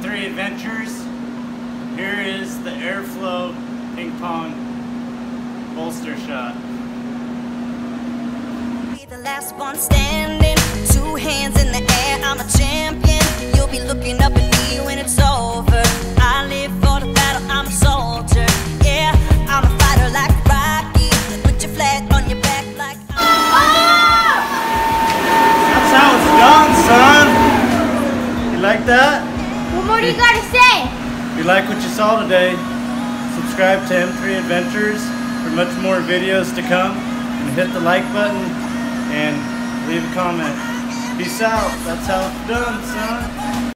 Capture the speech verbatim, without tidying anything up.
three Adventures. Here is the Airflow ping pong bolster shot. Be the last one standing, two hands in the air, I'm a champion. You'll be looking up at me when it's over. I live for the battle, I'm a soldier. Yeah, I'm a fighter like Rocky. Put your flag on your back like That's how it's done, son. You like that? What more do you gotta say? If you like what you saw today, subscribe to M three Adventures for much more videos to come, and hit the like button and leave a comment. Peace out. That's how it's done, son.